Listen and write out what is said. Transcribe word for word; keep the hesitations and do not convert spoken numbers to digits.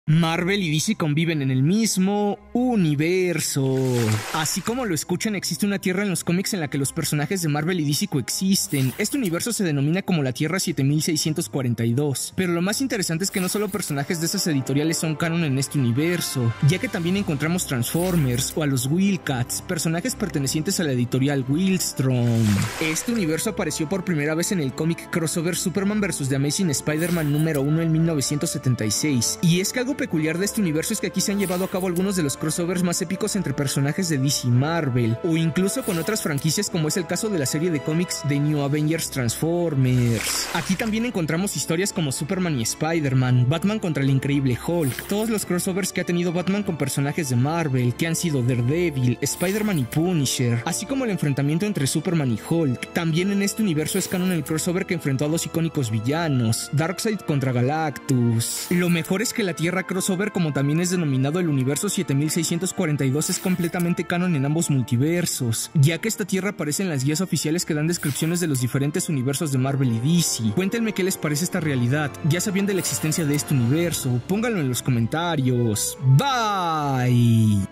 Marvel y D C conviven en el mismo universo. Así como lo escuchan, existe una tierra en los cómics en la que los personajes de Marvel y D C coexisten. Este universo se denomina como la Tierra siete mil seiscientos cuarenta y dos. Pero lo más interesante es que no solo personajes de esas editoriales son canon en este universo, ya que también encontramos Transformers o a los Wildcats, personajes pertenecientes a la editorial Wildstorm. Este universo apareció por primera vez en el cómic crossover Superman versus The Amazing Spider-Man número uno en mil novecientos setenta y seis. Y es que algo peculiar de este universo es que aquí se han llevado a cabo algunos de los crossovers más épicos entre personajes de D C y Marvel, o incluso con otras franquicias, como es el caso de la serie de cómics de New Avengers Transformers. Aquí también encontramos historias como Superman y Spider-Man, Batman contra el Increíble Hulk, todos los crossovers que ha tenido Batman con personajes de Marvel, que han sido Daredevil, Spider-Man y Punisher, así como el enfrentamiento entre Superman y Hulk. También en este universo es canon el crossover que enfrentó a dos icónicos villanos, Darkseid contra Galactus. Lo mejor es que la Tierra crossover, como también es denominado el universo siete mil seiscientos cuarenta y dos, es completamente canon en ambos multiversos, ya que esta tierra aparece en las guías oficiales que dan descripciones de los diferentes universos de Marvel y D C. Cuéntenme qué les parece esta realidad. ¿Ya sabían de la existencia de este universo? Pónganlo en los comentarios. Bye.